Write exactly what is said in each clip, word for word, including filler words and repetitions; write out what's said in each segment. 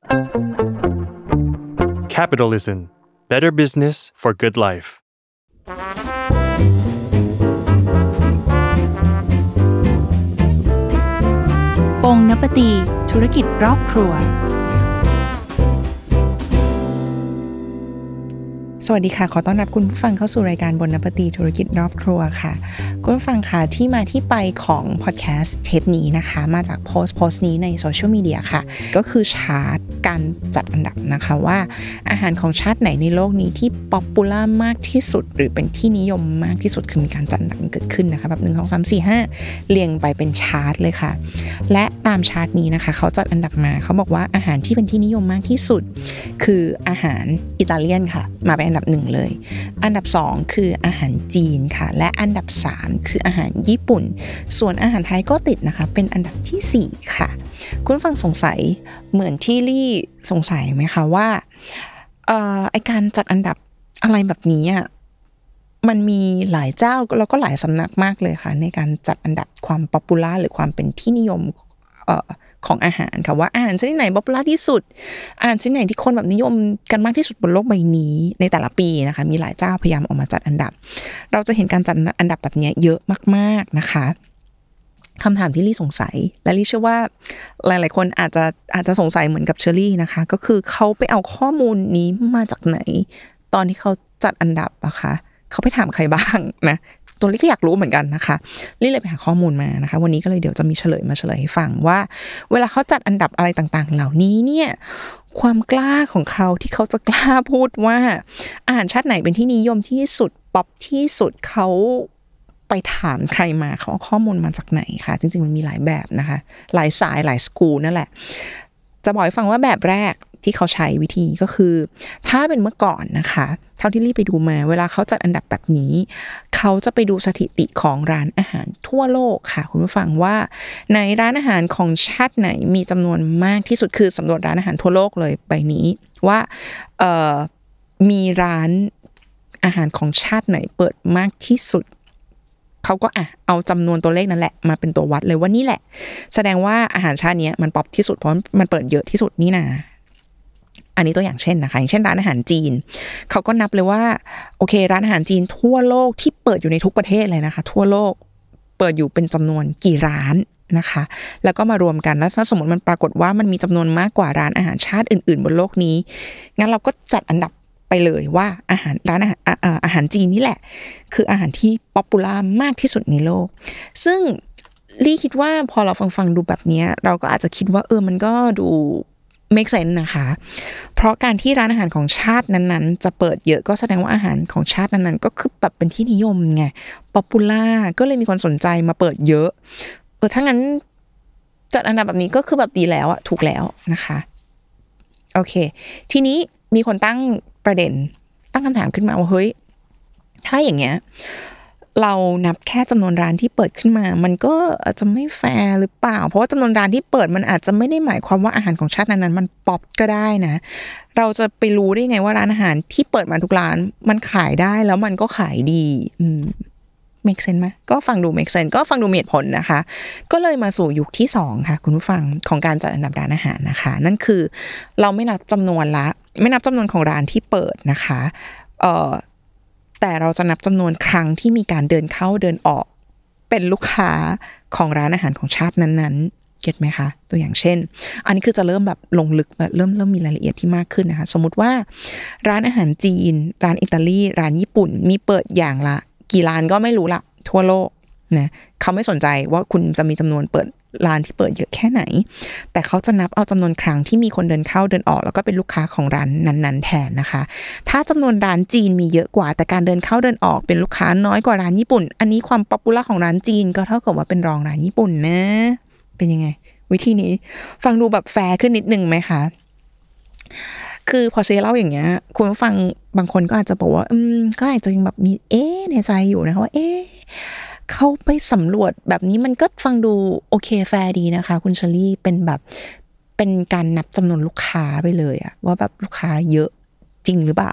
Capitalism. Better business for good life. ปงนปตีธุรกิจรอบครัวสวัสดีค่ะขอต้อนรับคุณผู้ฟังเข้าสู่รายการบนนปตีธุรกิจรอบครัวค่ะคุณผู้ฟังค่ะที่มาที่ไปของพอดแคสต์เทปนี้นะคะมาจากโพสต์โพสต์นี้ในโซเชียลมีเดียค่ะก็คือชาร์ตการจัดอันดับนะคะว่าอาหารของชาติไหนในโลกนี้ที่ป๊อปปูล่ามากที่สุดหรือเป็นที่นิยมมากที่สุดคือมีการจัดอันดับเกิดขึ้นนะคะแบบหนึ่ง สอง สาม สี่ ห้าเรียงไปเป็นชาร์ตเลยค่ะและตามชาร์ตนี้นะคะเขาจัดอันดับมาเขาบอกว่าอาหารที่เป็นที่นิยมมากที่สุดคืออาหารอิตาเลียนค่ะมาเป็นอันดับหนึ่งเลยอันดับสองคืออาหารจีนค่ะและอันดับสามคืออาหารญี่ปุ่นส่วนอาหารไทยก็ติดนะคะเป็นอันดับที่สี่ค่ะคุณฟังสงสัยเหมือนที่ลี่สงสัยไหมคะว่าเอ่อไอการจัดอันดับอะไรแบบนี้อ่ะมันมีหลายเจ้าแล้วก็หลายสำนักมากเลยค่ะในการจัดอันดับความป๊อปปูล่าหรือความเป็นที่นิยมเอ่อของอาหารค่ะว่าอาหารชนิดไหนป๊อปปูล่าที่สุดอาหารชนิดไหนที่คนแบบนิยมกันมากที่สุดบนโลกใบนี้ในแต่ละปีนะคะมีหลายเจ้าพยายามออกมาจัดอันดับเราจะเห็นการจัดอันดับแบบนี้เยอะมากๆนะคะคำถามที่ลี่สงสัยและลี่เชื่อว่าหลายๆคนอาจจะอาจจะสงสัยเหมือนกับเชอรี่นะคะก็คือเขาไปเอาข้อมูลนี้มาจากไหนตอนที่เขาจัดอันดับอะคะเขาไปถามใครบ้างนะตัวลี่ก็อยากรู้เหมือนกันนะคะลี่เลยไปหาข้อมูลมานะคะวันนี้ก็เลยเดี๋ยวจะมีเฉลยมาเฉลยให้ฟังว่าเวลาเขาจัดอันดับอะไรต่างๆเหล่านี้เนี่ยความกล้าของเขาที่เขาจะกล้าพูดว่าอาหารชาติไหนเป็นที่นิยมที่สุดป๊อปที่สุดเขาไปถามใครมาเขาเอาข้อมูลมาจากไหนคะจริงๆมันมีหลายแบบนะคะหลายสายหลายสกูลนั่นแหละจะบอกให้ฟังว่าแบบแรกที่เขาใช้วิธีก็คือถ้าเป็นเมื่อก่อนนะคะเท่าที่รีบไปดูมาเวลาเขาจัดอันดับแบบนี้เขาจะไปดูสถิติของร้านอาหารทั่วโลกค่ะคุณผู้ฟังว่าในร้านอาหารของชาติไหนมีจำนวนมากที่สุดคือสำรวจร้านอาหารทั่วโลกเลยใบนี้ว่าเอ่อมีร้านอาหารของชาติไหนเปิดมากที่สุดเขาก็อ่ะเอาจำนวนตัวเลขนั่นแหละมาเป็นตัววัดเลยว่านี่แหละแสดงว่าอาหารชาตินี้มันป๊อปที่สุดเพราะมันเปิดเยอะที่สุดนี่นาอันนี้ตัวอย่างเช่นนะคะอย่างเช่นร้านอาหารจีนเขาก็นับเลยว่าโอเคร้านอาหารจีนทั่วโลกที่เปิดอยู่ในทุกประเทศเลยนะคะทั่วโลกเปิดอยู่เป็นจำนวนกี่ร้านนะคะแล้วก็มารวมกันแล้วถ้าสมมติมันปรากฏว่ามันมีจำนวนมากกว่าร้านอาหารชาติอื่นๆบนโลกนี้งั้นเราก็จัดอันดับไปเลยว่าอาหารร้านอาหารอาหารจีนนี่แหละคืออาหารที่ป๊อปปูล่ามากที่สุดในโลกซึ่งลี่คิดว่าพอเราฟังๆดูแบบนี้เราก็อาจจะคิดว่าเออมันก็ดูmake sense นะคะเพราะการที่ร้านอาหารของชาตินั้นๆจะเปิดเยอะก็แสดงว่าอาหารของชาตินั้นๆก็คือแบบเป็นที่นิยมไงป๊อปปูล่าก็เลยมีคนสนใจมาเปิดเยอะเออถ้างั้นจัดอันดับแบบนี้ก็คือแบบดีแล้วอะถูกแล้วนะคะโอเคทีนี้มีคนตั้งประเด็นตั้งคำถามขึ้นมาว่าเฮ้ยถ้าอย่างเงี้ยเรานับแค่จำนวนร้านที่เปิดขึ้นมามันก็อาจจะไม่แฟร์หรือเปล่าเพราะว่าจำนวนร้านที่เปิดมันอาจจะไม่ได้หมายความว่าอาหารของชาตินั้นๆมันป๊อปก็ได้นะเราจะไปรู้ได้ไงว่าร้านอาหารที่เปิดมาทุกร้านมันขายได้แล้วมันก็ขายดีอืม make sense ไหมก็ฟังดู make sense ก็ฟังดูมีเหตุผลนะคะก็เลยมาสู่ยุคที่สองค่ะคุณผู้ฟังของการจัดอันดับร้านอาหารนะคะนั่นคือเราไม่นับจำนวนละไม่นับจำนวนของร้านที่เปิดนะคะเอ่อแต่เราจะนับจำนวนครั้งที่มีการเดินเข้าเดินออกเป็นลูกค้าของร้านอาหารของชาตินั้นๆเก็ทไหมคะตัวอย่างเช่นอันนี้คือจะเริ่มแบบลงลึกแบบเริ่มเริ่มมีรายละเอียดที่มากขึ้นนะคะสมมุติว่าร้านอาหารจีนร้านอิตาลีร้านญี่ปุ่นมีเปิดอย่างละกี่ร้านก็ไม่รู้ละทั่วโลกนะเขาไม่สนใจว่าคุณจะมีจำนวนเปิดร้านที่เปิดเยอะแค่ไหนแต่เขาจะนับเอาจำนวนครั้งที่มีคนเดินเข้าเดินออกแล้วก็เป็นลูกค้าของร้านนั้นๆแทนนะคะถ้าจำนวนร้านจีนมีเยอะกว่าแต่การเดินเข้าเดินออกเป็นลูกค้าน้อยกว่าร้านญี่ปุ่นอันนี้ความป๊อปปูล่าของร้านจีนก็เท่ากับว่าเป็นรองร้านญี่ปุ่นนะเป็นยังไงวิธีนี้ฟังดูแบบแฟร์ขึ้นนิดนึงไหมคะคือพอเชเล่าอย่างเงี้ยคุณผู้ฟังบางคนก็อาจจะบอกว่าอืมก็อาจจะยังแบบมีเอ๊ะในใจอยู่นะคะว่าเอ๊ะเขาไปสำรวจแบบนี้มันก็ฟังดูโอเคแฟร์ดีนะคะคุณเชอรี่เป็นแบบเป็นการนับจำนวนลูกค้าไปเลยอะว่าแบบลูกค้าเยอะจริงหรือเปล่า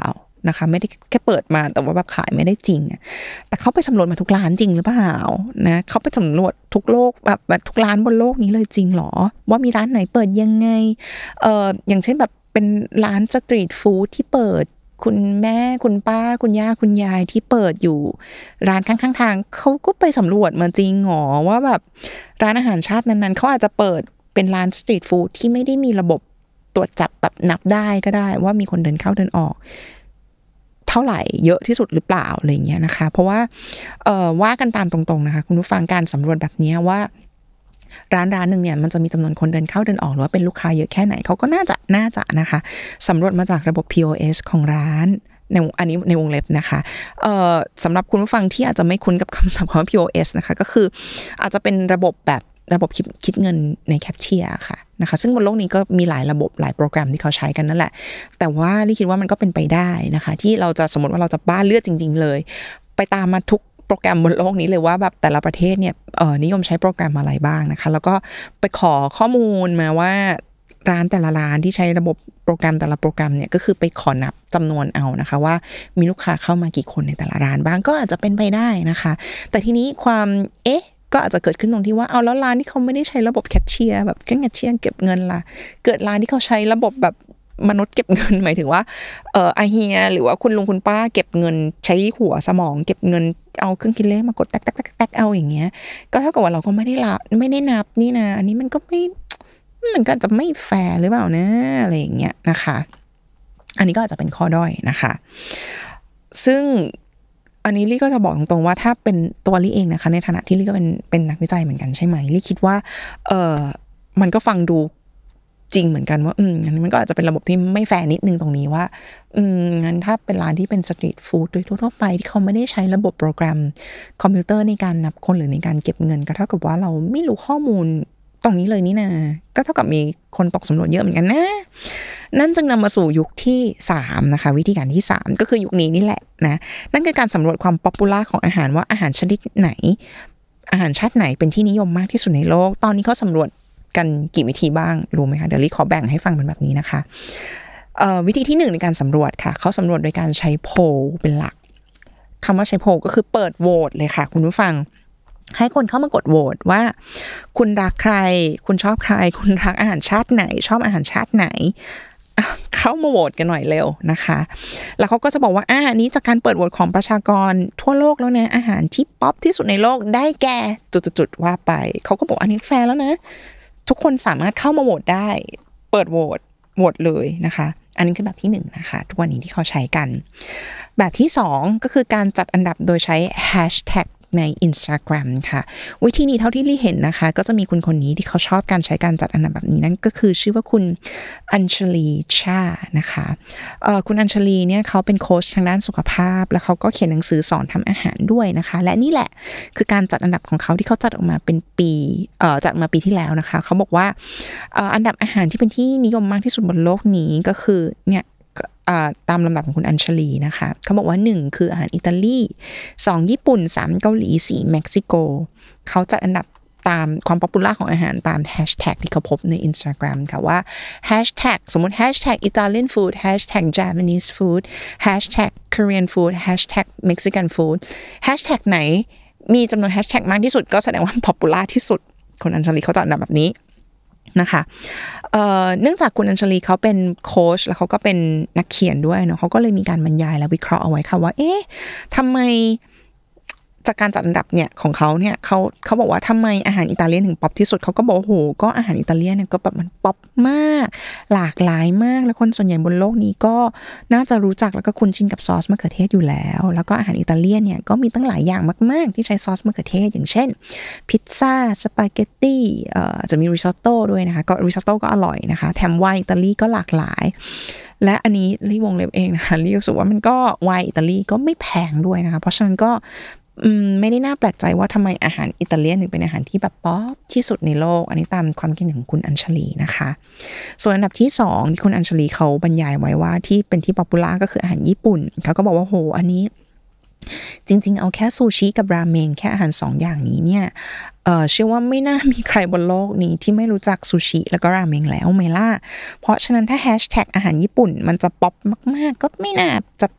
นะคะไม่ได้แค่เปิดมาแต่ว่าแบบขายไม่ได้จริงแต่เขาไปสำรวจมาทุกร้านจริงหรือเปล่านะเขาไปสำรวจทุกโลกแบบแบบทุกร้านบนโลกนี้เลยจริงหรอว่ามีร้านไหนเปิดยังไงเอ่ออย่างเช่นแบบเป็นร้านสตรีทฟู้ดที่เปิดคุณแม่คุณป้าคุณย่าคุณยายที่เปิดอยู่ร้านข้างๆทางเขาก็ไปสำรวจมาจริงหรอว่าแบบร้านอาหารชาตินั้นๆเขาอาจจะเปิดเป็นร้านสตรีทฟู้ดที่ไม่ได้มีระบบตรวจจับแบบนับได้ก็ได้ว่ามีคนเดินเข้าเดินออกเท่าไหร่เยอะที่สุดหรือเปล่าอะไรอย่างเงี้ยนะคะเพราะว่าเอ่อว่ากันตามตรงๆนะคะคุณผู้ฟังการสำรวจแบบนี้ว่าร้านร้านหนึ่งเนี่ยมันจะมีจำนวนคนเดินเข้าเดินออกหรือว่าเป็นลูกค้าเยอะแค่ไหนเขาก็น่าจะน่าจะนะคะสำรวจมาจากระบบ พี โอ เอส ของร้านในอันนี้ในวงเล็บนะคะเอ่อสำหรับคุณผู้ฟังที่อาจจะไม่คุ้นกับคำศัพท์ของ พี โอ เอส นะคะก็คืออาจจะเป็นระบบแบบระบบคิดคิดเงินในแคชเชียร์ค่ะนะคะซึ่งบนโลกนี้ก็มีหลายระบบหลายโปรแกรมที่เขาใช้กันนั่นแหละแต่ว่าลี่คิดว่ามันก็เป็นไปได้นะคะที่เราจะสมมติว่าเราจะบ้าเลือดจริงๆเลยไปตามมาทุกโปรแกรมบนโลกนี้เลยว่าแบบแต่ละประเทศเนี่ยเอ่อนิยมใช้โปรแกรมอะไรบ้างนะคะแล้วก็ไปขอข้อมูลมาว่าร้านแต่ละร้านที่ใช้ระบบโปรแกรมแต่ละโปรแกรมเนี่ยก็คือไปขอนับจำนวนเอานะคะว่ามีลูกค้าเข้ามากี่คนในแต่ละร้านบ้างก็อาจจะเป็นไปได้นะคะแต่ทีนี้ความเอ๊ะก็อาจจะเกิดขึ้นตรงที่ว่าเอาแล้วร้านที่เขาไม่ได้ใช้ระบบแคชเชียร์แบบเครื่องแคชเชียร์เก็บเงินล่ะเกิดร้านที่เขาใช้ระบบแบบมนุษย์เก็บเงินหมายถึงว่าเอ่ออาเฮียหรือว่าคุณลุงคุณป้าเก็บเงินใช้หัวสมองเก็บเงินเอาเครื่องคิดเลขมากดแตกแตกแตกเอาอย่างเงี้ยก็เท่ากับว่าเราก็ไม่ได้ละไม่ได้นับนี่นะอันนี้มันก็ไม่มันก็จะไม่แฟร์หรือเปล่านะอะไรอย่างเงี้ยนะคะอันนี้ก็อาจจะเป็นข้อด้อยนะคะซึ่งอันนี้ลี่ก็จะบอกตรงๆว่าถ้าเป็นตัวลี่เองนะคะในฐานะที่ลี่ก็เป็นเป็นนักวิจัยเหมือนกันใช่ไหมลี่คิดว่าเออมันก็ฟังดูจริงเหมือนกันว่าอืมงั้นมันก็อาจจะเป็นระบบที่ไม่แฟร์นิดนึงตรงนี้ว่าอืมงั้นถ้าเป็นร้านที่เป็นสตรีทฟู้ดโดยทั่วๆไปที่เขาไม่ได้ใช้ระบบโปรแกรมคอมพิวเตอร์ในการนับคนหรือในการเก็บเงินก็เท่ากับว่าเราไม่รู้ข้อมูลตรงนี้เลยนี่นะก็เท่ากับมีคนตกสำรวจเยอะเหมือนกันนะนั่นจึงนำมาสู่ยุคที่สามนะคะวิธีการที่สามก็คือยุคนี้นี่แหละนะนั่นคือการสำรวจความป๊อปปูล่าของอาหารว่าอาหารชนิดไหนอาหารชาติไหนเป็นที่นิยมมากที่สุดในโลกตอนนี้เขาสำรวจกันกี่วิธีบ้างรู้ไหมคะเดี๋ยวลี่ขอแบ่งให้ฟังเป็นแบบนี้นะคะเอ่อวิธีที่หนึ่งในการสำรวจค่ะเขาสำรวจโดยการใช้โพลเป็นหลักคำว่าใช้โพลก็คือเปิดโหวตเลยค่ะคุณผู้ฟังให้คนเข้ามากดโหวตว่าคุณรักใครคุณชอบใครคุณรักอาหารชาติไหนชอบอาหารชาติไหนเข้ามาโหวตกันหน่อยเร็วนะคะแล้วเขาก็จะบอกว่าอ่านี้จากการเปิดโหวตของประชากรทั่วโลกแล้วนะอาหารที่ป๊อปที่สุดในโลกได้แก่จุดๆๆว่าไปเขาก็บอกอันนี้แฟร์แล้วนะทุกคนสามารถเข้ามาโหวตได้เปิดโหวตโหวตเลยนะคะอันนี้คือแบบที่หนึ่งนะคะทุกวันนี้ที่เขาใช้กันแบบที่สองก็คือการจัดอันดับโดยใช้แฮชแท็กใน Instagram ค่ะวิธีนี้เท่าที่ลี่เห็นนะคะก็จะมีคุณคนนี้ที่เขาชอบการใช้การจัดอันดับแบบนี้นั่นก็คือชื่อว่าคุณอัญชลีชานะคะเอ่อคุณอัญชลีเนี่ยเขาเป็นโค้ชทางด้านสุขภาพแล้วเขาก็เขียนหนังสือสอนทำอาหารด้วยนะคะและนี่แหละคือการจัดอันดับของเขาที่เขาจัดออกมาเป็นปีเอ่อจัดมาปีที่แล้วนะคะเขาบอกว่าเอ่ออันดับอาหารที่เป็นที่นิยมมากที่สุดบนโลกนี้ก็คือเนี่ยตามลำดับของคุณอัญชลีนะคะเขาบอกว่าหนึ่งคืออาหารอิตาลีสองญี่ปุ่นสามเกาหลีสี่เม็กซิโกเขาจัดอันดับตามความป๊อปปูล่าของอาหารตามแฮชแท็กที่เขาพบใน Instagram ค่ะว่าแฮชแท็กสมมติแฮชแท็ก Italian food แฮชแท็ก Japanese food แฮชแท็ก Korean food แฮชแท็ก Mexican food แฮชแท็กไหนมีจำนวนแฮชแท็กมากที่สุดก็แสดงว่าป๊อปปูล่าที่สุดคุณอัญชลีเขาจัดอันดับแบบนี้นะคะเอ่อเนื่องจากคุณอัญชลีเขาเป็นโค้ชแล้วเขาก็เป็นนักเขียนด้วยเนาะเขาก็เลยมีการบรรยายและวิเคราะห์เอาไว้ค่ะว่าเอ๊ะทำไมจากการจัดอันดับเนี่ยของเขาเนี่ยเขาเขาบอกว่าทำไมอาหารอิตาเลียนถึงป๊อปที่สุดเขาก็บอกโหก็อาหารอิตาเลียนเนี่ยก็แบบมันป๊อปมากหลากหลายมากแล้วคนส่วนใหญ่บนโลกนี้ก็น่าจะรู้จักแล้วก็คุ้นชินกับซอสมะเขือเทศอยู่แล้วแล้วก็อาหารอิตาเลียนเนี่ยก็มีตั้งหลายอย่างมากๆที่ใช้ซอสมะเขือเทศอย่างเช่นพิซซ่าสปาเกตตี้เอ่อจะมีริซอตโต้ด้วยนะคะก็ริซอตโต้ก็อร่อยนะคะแถมไวน์อิตาลีก็หลากหลายและอันนี้ลี่วงเล็บเองนะคะลี่รู้สึกว่ามันก็ไวน์อิตาลีก็ไม่แพงด้วยนะคะเพราะฉะนั้นก็อืมไม่ได้น่าแปลกใจว่าทำไมอาหารอิตาเลียนถึงเป็นอาหารที่แบบป๊อปที่สุดในโลกอันนี้ตามความคิดของคุณอัญชลีนะคะส่วนอันดับที่สองที่คุณอัญชลีเขาบรรยายไว้ว่าที่เป็นที่ป๊อปปูล่าก็คืออาหารญี่ปุ่นเขาก็บอกว่าโหอันนี้จริงๆเอาแค่ซูชิกับราเมงแค่อาหารสองอย่างนี้เนี่ยเอ่อเชื่อว่าไม่น่ามีใครบนโลกนี้ที่ไม่รู้จักซูชิแล้วก็ราเมงแล้วไหมล่ะเพราะฉะนั้นถ้าแฮชแท็กอาหารญี่ปุ่นมันจะป๊อปมากๆก็ไม่น่าจะ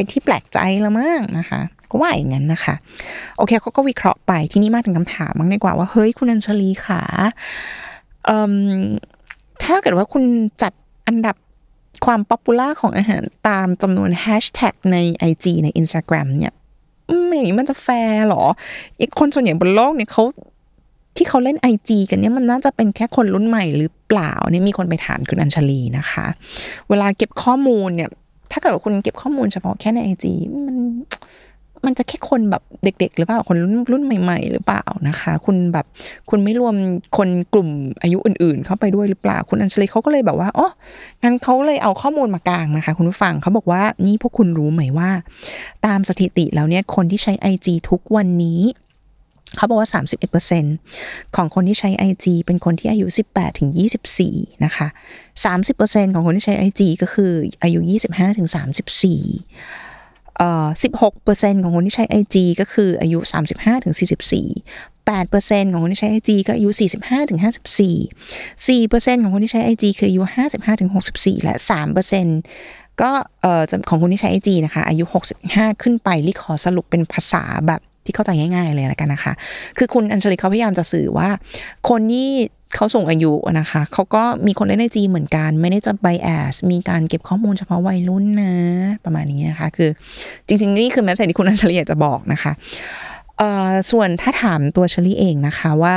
เป็นที่แปลกใจละมั้งนะคะก็ว่าอย่างนั้นนะคะโอเคเขาก็วิเคราะห์ไปทีนี้มาถึงคำถามบ้างดีกว่าว่าเฮ้ยคุณอัญชลีค่ะเอ่อถ้าเกิดว่าคุณจัดอันดับความป๊อปปูล่าของอาหารตามจำนวนแฮชแท็กใน ไอ จี ใน Instagram เนี่ยอย่างนี้มันจะแฟร์หรออีกคนส่วนใหญ่บนโลกเนี่ยเขาที่เขาเล่น ไอ จี กันเนี่ยมันน่าจะเป็นแค่คนรุ่นใหม่หรือเปล่าเนี่ยมีคนไปถามคุณอัญชลีนะคะเวลาเก็บข้อมูลเนี่ยถ้าเกิดว่าคุณเก็บข้อมูลเฉพาะแค่ใน ไอ จี มันมันจะแค่คนแบบเด็กๆหรือเปล่าคนรุ่นรุ่นใหม่ๆหรือเปล่านะคะคุณแบบคุณไม่รวมคนกลุ่มอายุอื่นๆเข้าไปด้วยหรือเปล่าคุณอัญชลีเขาก็เลยแบบว่าอ๋องั้นเขาเลยเอาข้อมูลมากางนะคะคุณผู้ฟังเขาบอกว่านี่พวกคุณรู้ไหมว่าตามสถิติแล้วเนี่ยคนที่ใช้ ไอ จี ทุกวันนี้เขาบอกว่า สามสิบเอ็ดเปอร์เซ็นต์ ของคนที่ใช้ ไอ จี เป็นคนที่อายุ สิบแปดถึงยี่สิบสี่ นะคะ สามสิบเปอร์เซ็นต์ ของคนที่ใช้ ไอ จี ก็คืออายุ ยี่สิบห้าถึงสามสิบสี่เอ่อ สิบหกเปอร์เซ็นต์ ของคนที่ใช้ ไอ จี ก็คืออายุ สามสิบห้าถึงสี่สิบสี่ แปดเปอร์เซ็นต์ ของคนที่ใช้ ไอ จี ก็อายุ สี่สิบห้าถึงห้าสิบสี่ สี่เปอร์เซ็นต์ ของคนที่ใช้ ไอ จี คืออายุ ห้าสิบห้าถึงหกสิบสี่ และ สามเปอร์เซ็นต์ ก็เอ่อของคนที่ใช้ ไอ จี นะคะอายุหกสิบห้าขึ้นไปรีขอสรุปเป็นภาษาแบบที่เข้าใจง่ายๆเลยละกันนะคะคือคุณอัญชลีเขาพยายามจะสื่อว่าคนที่เขาสูงอายุนะคะเขาก็มีคนเล่น ไอ จี เหมือนกันไม่ได้จะไบแอสมีการเก็บข้อมูลเฉพาะวัยรุ่นนะประมาณนี้นะคะคือจริงๆนี่คือแมสเสจที่คุณอัญชลีอยากจะบอกนะคะเอ่อส่วนถ้าถามตัวเชลีเองนะคะว่า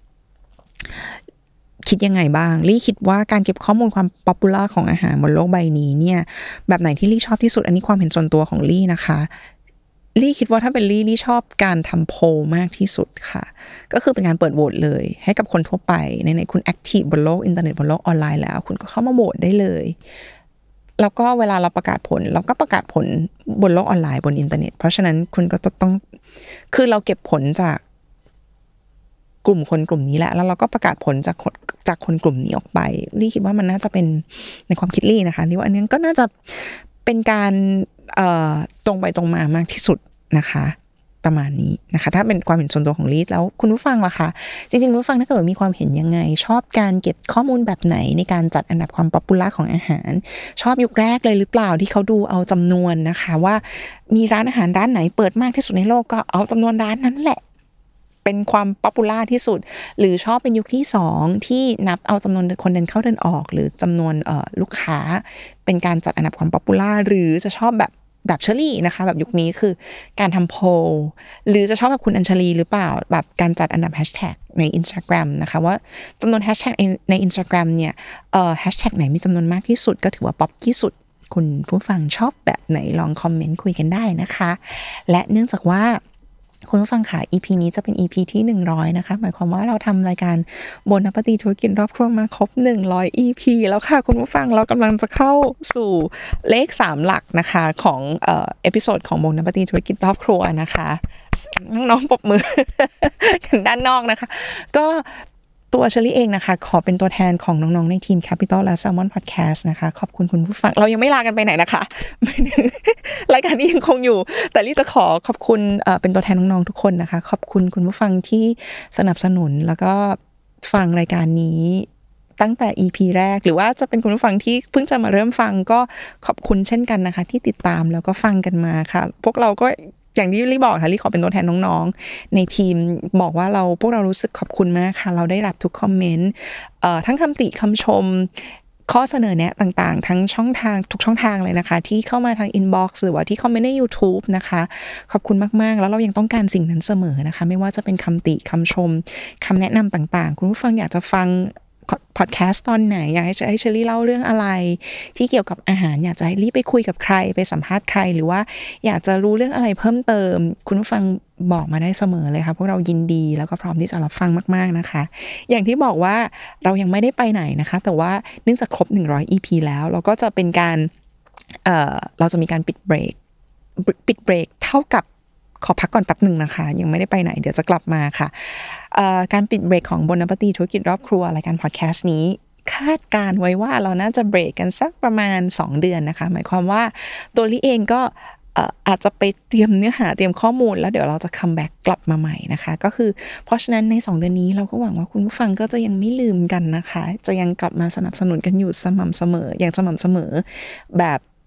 คิดยังไงบ้างลี่คิดว่าการเก็บข้อมูลความป๊อปปูล่าของอาหารบนโลกใบนี้เนี่ยแบบไหนที่ลี่ชอบที่สุดอันนี้ความเห็นส่วนตัวของลี่นะคะลี่คิดว่าถ้าเป็นลี่ลี่ชอบการทำโพลมากที่สุดค่ะก็คือเป็นการเปิดโหวตเลยให้กับคนทั่วไปในในคุณแอคทีฟบนโลกอินเทอร์เน็ตบนโลกออนไลน์แล้วคุณก็เข้ามาโหวตได้เลยแล้วก็เวลาเราประกาศผลเราก็ประกาศผลบนโลกออนไลน์บนอินเทอร์เน็ตเพราะฉะนั้นคุณก็จะต้องคือเราเก็บผลจากกลุ่มคนกลุ่มนี้แหละแล้วเราก็ประกาศผลจากจากคนกลุ่มนี้ออกไปลี่คิดว่ามันน่าจะเป็นในความคิดลี่นะคะลี่ว่าอันนี้ก็น่าจะเป็นการเอ่อตรงไปตรงมามากที่สุดนะคะประมาณนี้นะคะถ้าเป็นความเห็นส่วนตัวของลีดแล้วคุณผู้ฟังล่ะคะจริงๆคุณผู้ฟังถ้าเกิดมีความเห็นยังไงชอบการเก็บข้อมูลแบบไหนในการจัดอันดับความป๊อปปูล่าของอาหารชอบยุคแรกเลยหรือเปล่าที่เขาดูเอาจำนวนนะคะว่ามีร้านอาหารร้านไหนเปิดมากที่สุดในโลกก็เอาจำนวนร้านนั้นแหละเป็นความป๊อปปูล่าที่สุดหรือชอบเป็นยุคที่สองที่นับเอาจำนวนคนเดินเข้าเดินออกหรือจำนวนเอ่อลูกค้าเป็นการจัดอันดับความป๊อปปูล่าหรือจะชอบแบบแบบเชอรี่นะคะแบบยุคนี้คือการทำโพลหรือจะชอบแบบคุณอัญชลีหรือเปล่าแบบการจัดอันดับแฮชแท็กใน Instagram นะคะว่าจำนวนแฮชแท็กใน Instagram เนี่ยเอ่อแฮชแท็กไหนมีจำนวนมากที่สุดก็ถือว่าป๊อปที่สุดคุณผู้ฟังชอบแบบไหนลองคอมเมนต์คุยกันได้นะคะและเนื่องจากว่าคุณผู้ฟังค่ะ อี พี นี้จะเป็น อี พี ที่หนึ่งร้อยนะคะหมายความว่าเราทำรายการบนนัปฏิธุรกิจรอบครัวมาครบหนึ่งร้อย อี พี แล้วค่ะคุณผู้ฟังเรากำลังจะเข้าสู่เลขสามหลักนะคะของเอ่อเอพิโซดของบนนัปฏิธุรกิจรอบครัวนะคะน้องๆปรบมือ กันด้านนอกนะคะก็ตัวเชอรี่เองนะคะขอเป็นตัวแทนของน้องๆในทีม Capital และ Salmon Podcast นะคะขอบคุณคุณผู้ฟังเรายังไม่ลากันไปไหนนะคะ รายการนี้ยังคงอยู่แต่ลี่จะขอขอบคุณเอ่อเป็นตัวแทนน้องๆทุกคนนะคะขอบคุณคุณผู้ฟังที่สนับสนุนแล้วก็ฟังรายการนี้ตั้งแต่ อี พี แรกหรือว่าจะเป็นคุณผู้ฟังที่เพิ่งจะมาเริ่มฟังก็ขอบคุณเช่นกันนะคะที่ติดตามแล้วก็ฟังกันมาค่ะพวกเราก็อย่างที่ลี่บอกค่ะลี่ขอเป็นตัวแทนน้องๆในทีมบอกว่าเราพวกเรารู้สึกขอบคุณมากค่ะเราได้รับทุกคอมเมนต์เอ่อทั้งคำติคำชมข้อเสนอแนะต่างๆทั้งช่องทางทุกช่องทางเลยนะคะที่เข้ามาทาง inbox หรือว่าที่คอมเมนต์ใน YouTube นะคะขอบคุณมากๆแล้วเรายังต้องการสิ่งนั้นเสมอนะคะไม่ว่าจะเป็นคำติคำชมคำแนะนำต่างๆคุณผู้ฟังอยากจะฟังพอดแคสต์ตอนไหนอยากให้ให้เชอรี่เล่าเรื่องอะไรที่เกี่ยวกับอาหารอยากจะให้รีบไปคุยกับใครไปสัมภาษณ์ใครหรือว่าอยากจะรู้เรื่องอะไรเพิ่มเติมคุณผู้ฟังบอกมาได้เสมอเลยค่ะพวกเรายินดีแล้วก็พร้อมที่จะรับฟังมากๆนะคะอย่างที่บอกว่าเรายังไม่ได้ไปไหนนะคะแต่ว่าเนื่องจากครบหนึ่งร้อย อี พี แล้วเราก็จะเป็นการเอ่อเราจะมีการปิดเบรกปิดเบรกเท่ากับขอพักก่อนแป๊บหนึ่งนะคะยังไม่ได้ไปไหนเดี๋ยวจะกลับมาค่ะการปิดเบรกของบนนัปฏิธุรกิจรอบครัวรายการพอดแคสต์นี้คาดการไว้ว่าเราน่าจะเบรกกันสักประมาณสองเดือนนะคะหมายความว่าตัวลี่เองก็อาจจะไปเตรียมเนื้อหาเตรียมข้อมูลแล้วเดี๋ยวเราจะคัมแบ็กกลับมาใหม่นะคะก็คือเพราะฉะนั้นในสองเดือนนี้เราก็หวังว่าคุณผู้ฟังก็จะยังไม่ลืมกันนะคะจะยังกลับมาสนับสนุนกันอยู่สม่ำเสมออย่างสม่ำเสมอแบบ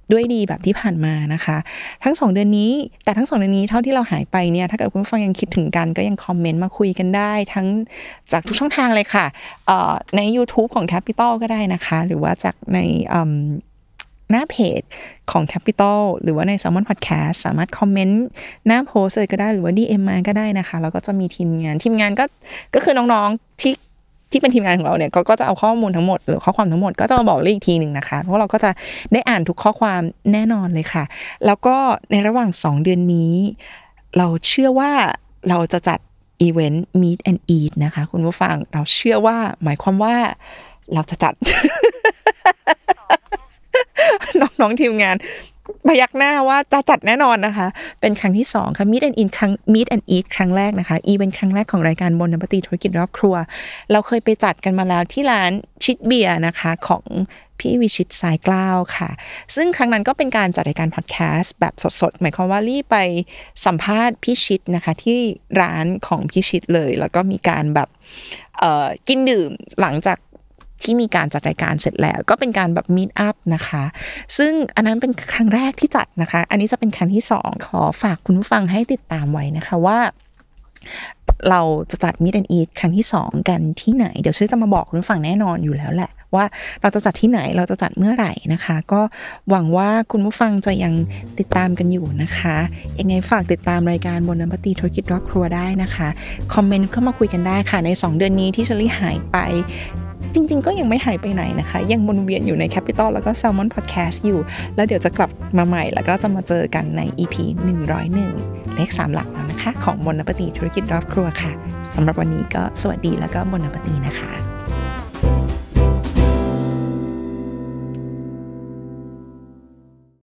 ด้วยดีแบบที่ผ่านมานะคะทั้งสองเดือนนี้แต่ทั้งสองเดือนนี้เท่าที่เราหายไปเนี่ยถ้าเกิดคุณผู้ฟังยังคิดถึงกันก็ยังคอมเมนต์มาคุยกันได้ทั้งจากทุกช่องทางเลยค่ะเอ่อใน YouTube ของ Capital ก็ได้นะคะหรือว่าจากในหน้าเพจของ Capital หรือว่าใน Salmon Podcast สามารถคอมเมนต์หน้าโพสเลยก็ได้หรือว่า ดี เอ็ม มาก็ได้นะคะแล้วก็จะมีทีมงานทีมงานก็ก็คือน้องๆที่ที่เป็นทีมงานของเราเนี่ยก็จะเอาข้อมูลทั้งหมดหรือข้อความทั้งหมดก็จะมาบอกอีกทีนึงนะคะเพราะเราก็จะได้อ่านทุกข้อความแน่นอนเลยค่ะแล้วก็ในระหว่างสองเดือนนี้เราเชื่อว่าเราจะจัดอีเวนต์ Meet and Eat นะคะคุณผู้ฟังเราเชื่อว่าหมายความว่าเราจะจัด น้องๆทีมงานพยักหน้าว่าจะจัดแน่นอนนะคะเป็นครั้งที่สองค่ะ Meet and Eat ครั้ง Meet and Eat ครั้งแรกนะคะอีเวนต์ครั้งแรกของรายการบนน้ำปตีธุรกิจรอบครัวเราเคยไปจัดกันมาแล้วที่ร้านชิดเบียร์นะคะของพี่วิชิตสายกล้าวค่ะซึ่งครั้งนั้นก็เป็นการจัดรายการพอดแคสต์แบบสดๆหมายความว่ารีไปสัมภาษณ์พี่ชิดนะคะที่ร้านของพี่ชิดเลยแล้วก็มีการแบบเอ่อกินดื่มหลังจากที่มีการจัดรายการเสร็จแล้วก็เป็นการแบบมีตอัพนะคะซึ่งอันนั้นเป็นครั้งแรกที่จัดนะคะอันนี้จะเป็นครั้งที่สองขอฝากคุณผู้ฟังให้ติดตามไว้นะคะว่าเราจะจัด Meet and Eat ครั้งที่สองกันที่ไหนเดี๋ยวชื่อจะมาบอกคุณผู้ฟังแน่นอนอยู่แล้วแหละว่าเราจะจัดที่ไหนเราจะจัดเมื่อไหร่นะคะก็หวังว่าคุณผู้ฟังจะยังติดตามกันอยู่นะคะยังไงฝากติดตามรายการบนน้ำปตีธุรกิจรอบครัวได้นะคะคอมเมนต์เข้ามาคุยกันได้ค่ะในสองเดือนนี้ที่เชอรี่หายไปจริงๆก็ยังไม่หายไปไหนนะคะยังวนเวียนอยู่ใน Capital แล้วก็ Salmon Podcast อยู่แล้วเดี๋ยวจะกลับมาใหม่แล้วก็จะมาเจอกันใน อี พี หนึ่งร้อยเอ็ดเลขสามหลักแล้วนะคะของบนน้ำปตีธุรกิจรอบครัวค่ะสำหรับวันนี้ก็สวัสดีแล้วก็บนน้ำปตีนะคะ